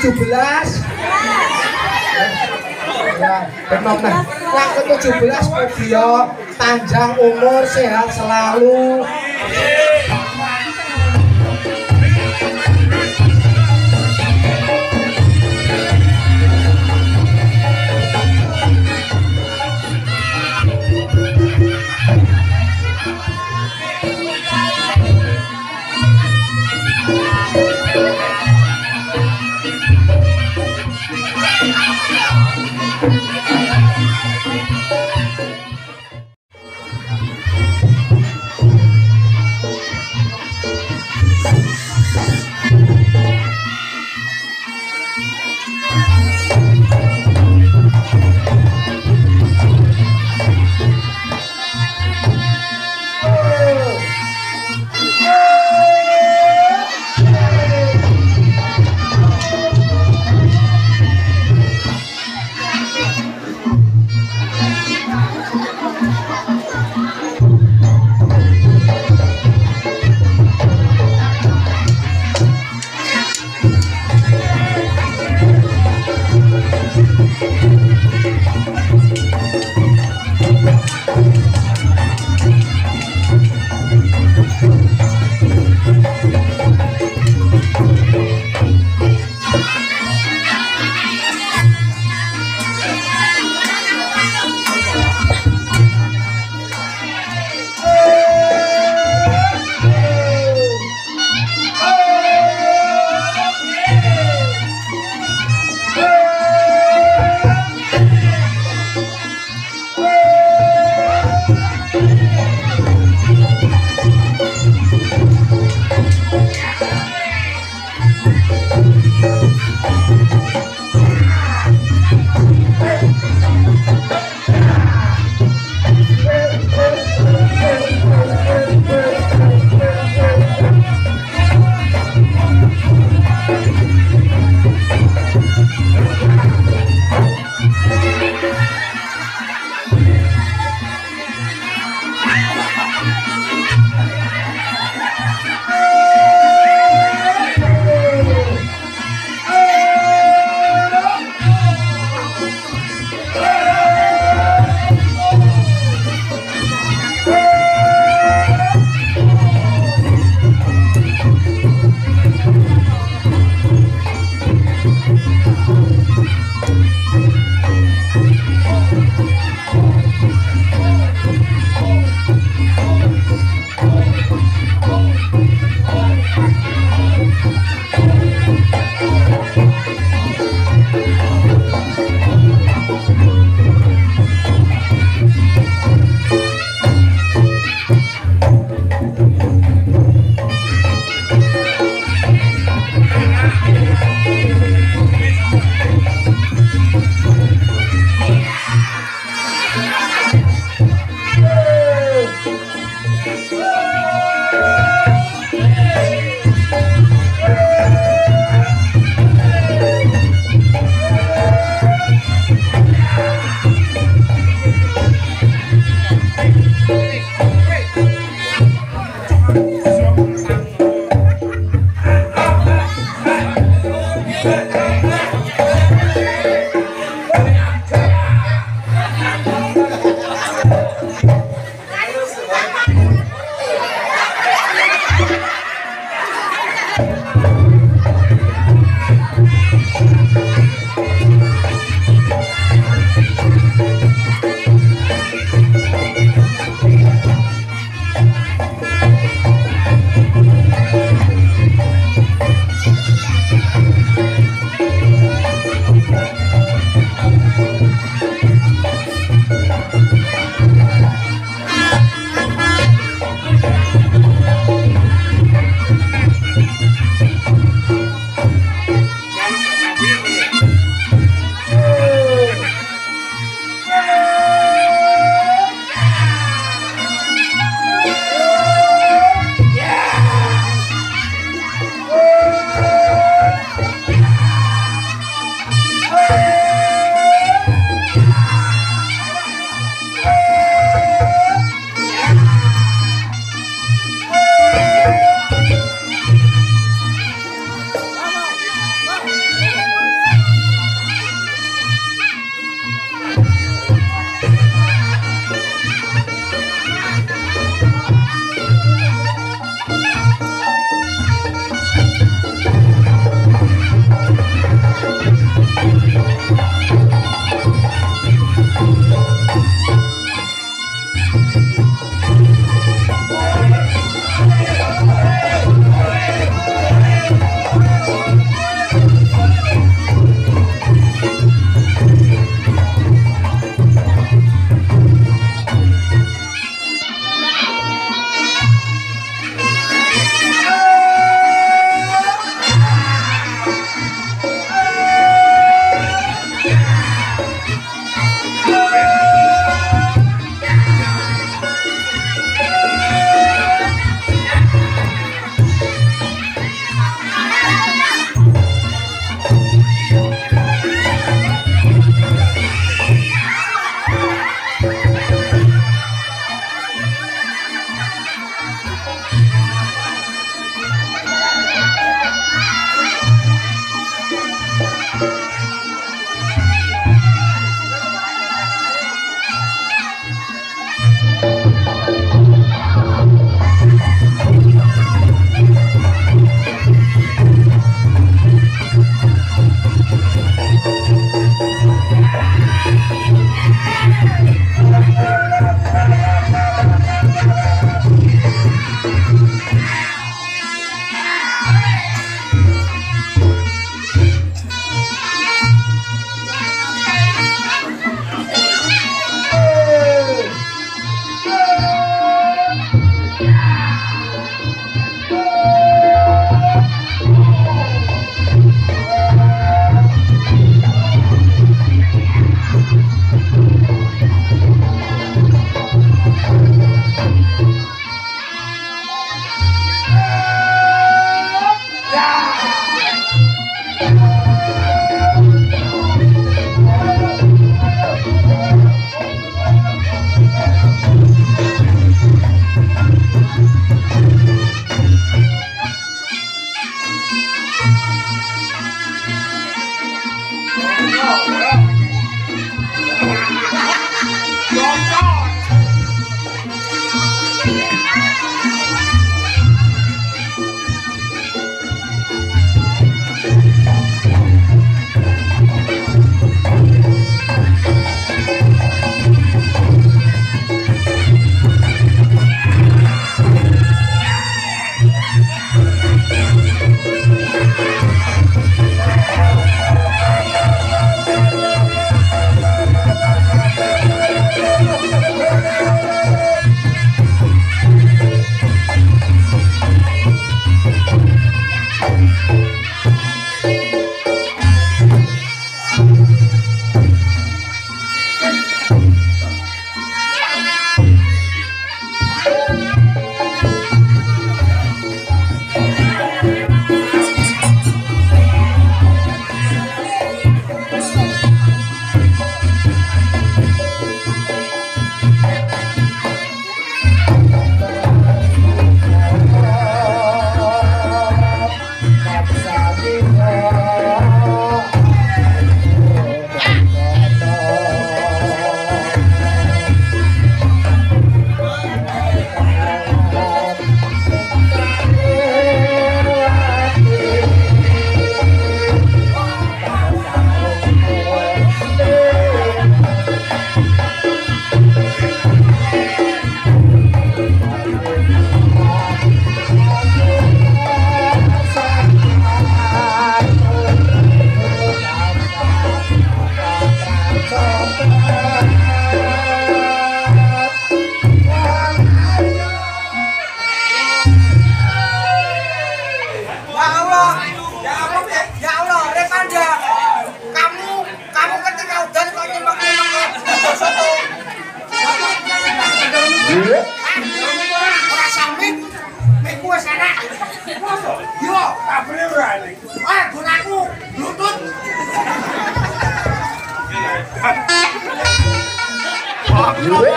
ke-17. Ya, benar. Yang ke-17 Mugio, panjang umur, sehat selalu.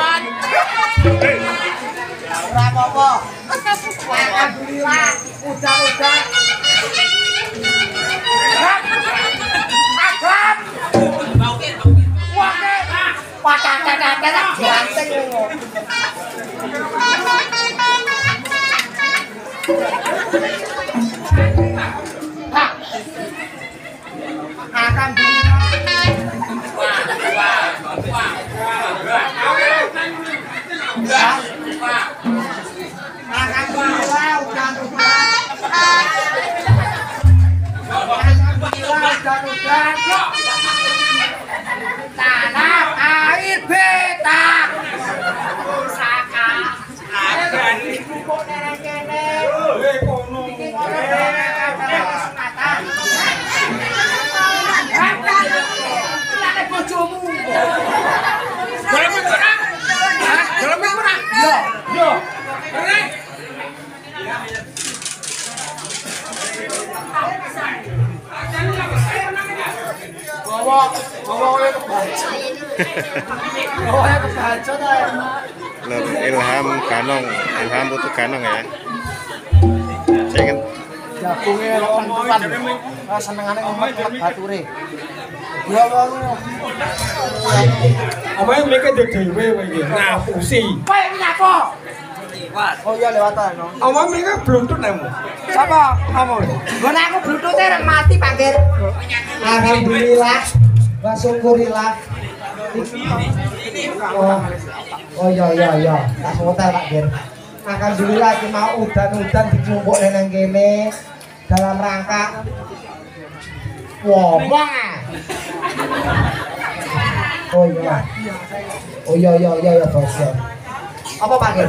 Ora apa-apa. Alhamdulillah, udan-udan. Agam. Wah, pacat-pacat ganteng ngono. Hah. Alhamdulillah. Alhamdulillah udan-udan. Tanah air beta. Pusaka. Agan. Kok nene-nene. Kono. Iki kono kesempatan. Lha bojomu. Jalan kurang. Hah? Jalan kurang. Yo. Yo. Keren. Bawa kebaca. Bawa kebaca dah. Ilham Ganong, Ilham Putu Ganong ya. Saya ingin Jagungnya lompat senengane ngomong bature. Ya wong. Apa yang mereka dhewe iki ngapusi. Kowe iki apa? Oh iya lewatan. Apa mereka bluntut nemu. Sapa kamu? Nggon aku blutute rek mati Pakir. Alhamdulillah. Wa syukurillah. Oh iya. Tak hotel Pakir. Alhamdulillah iki mau udan-udan dikumpuk nang kene dalam rangka wong. Oh iya bos. Apa Pakir?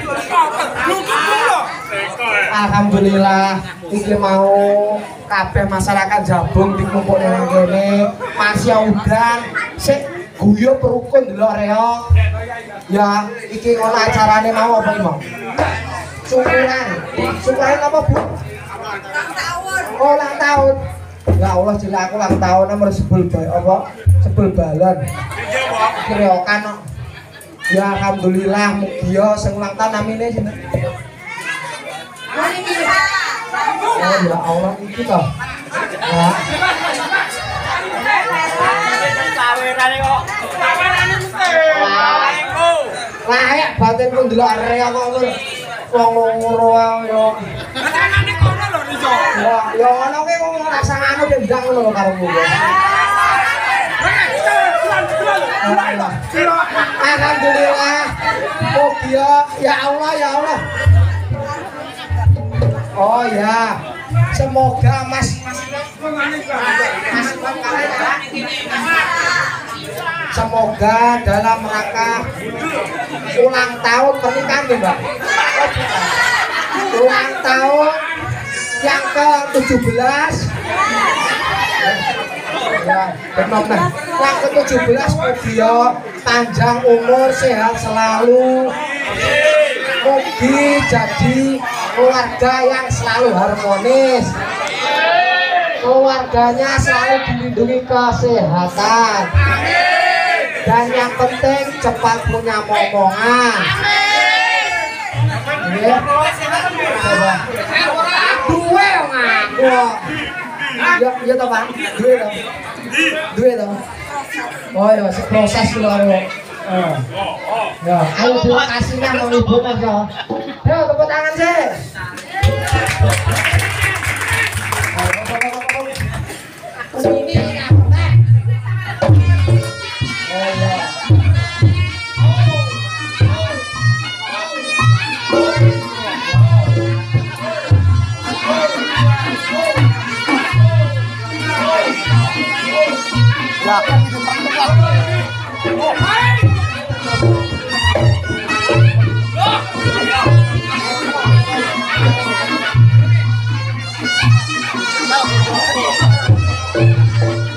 Alhamdulillah iki mau kabeh masyarakat Jabung dikumpul nang kene masih udan sik guyub rukun delok reok. Ya iki ngono acarane mau apa iki mau? Syukuran apa Bu? Ulang tahun. Ya Allah jela aku ulang tahun nomor sebel apa? Sebel balon. Reokan kok. Ya alhamdulillah mugia sing ulang tahun namine sinten? Oh ya Allah iki toh. Ya. Sawerane kok. Sawerane mesti. Layak batin pun delok area kok ngono. Wong ngono wae yo. Rasane kono lho Rijo. Wah, yo ngono ki wong rasane dendang ngono lho karo kowe. Alhamdulillah. Mugia ya Allah. Oh ya. Semoga Mas semoga dalam rangka ulang tahun pernikahan ya Mbak. Ulang tahun yang ke-17 ya, benar. Yang ke-17 mugia panjang umur, sehat selalu. Mugi jadi keluarga yang selalu harmonis. Keluarganya selalu dilindungi kesehatan. Dan yang penting cepat punya momongan. Ya. Duwe ngaku. Ya toh Pak, duwe toh. Oh ya, proses keluar. Ya, ayo terima kasihnya mau ibu kan ya. Ayo tepuk tangan sih. Ini apa? Oh ya. Ya.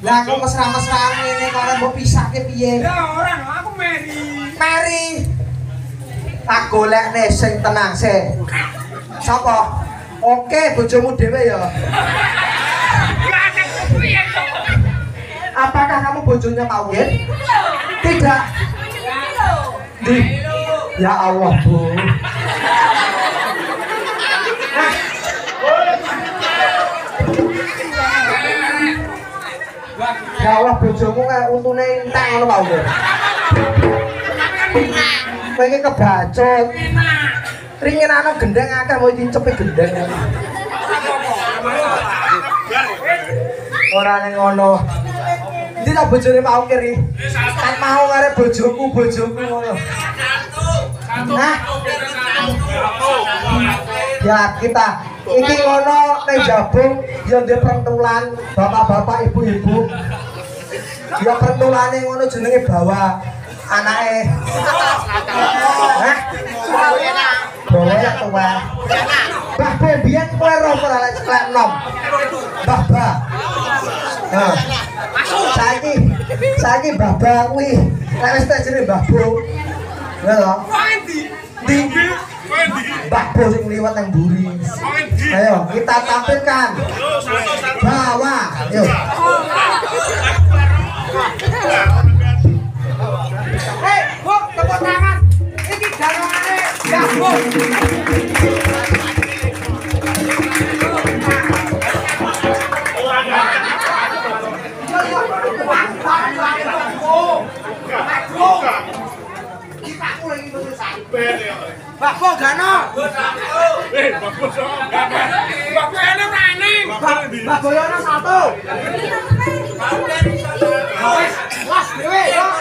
Lah kok mesra-mesraan ngene kok ora mbok pisahke piye? Ya orang, aku Mary. Mari. Tak golekne sing tenang sih. Sapa? Oke, bojomu dhewe ya. Apakah kamu bojonya Pak Win? Tidak. Di. Ya Allah, Bu. Ya Allah, bojomu kayak untune entek ngono Pak Win. Kowe iki kebacut. Ringin ana gendeng akeh mau dicepi gendeng. Ora ning ngono. Ndi tak bojone Pak Ukir iki? Kan mau arek bojoku ngono. Nah. Ya kita iki ngono ning Jabung ya ndek pertulan bapak-bapak ibu-ibu. Ya pertulane ngono jenenge bawa anake. Hah? Bawa ya tua. Bah biyen kowe ro ora lek ceklek nom. Bah bah. Nah. Saiki Mbah kuwi lek wis tak jenenge Mbah Bo. Ya lho. Di Mbah Bo sing liwat nang mburi. Ayo kita tampilkan. Bawa. Yo. Hei, Bu, tepuk tangan. Iki garongane Mbah Bo. Bapak Gano. Bapak enak rani. Bapak Yono satu. Las dewe.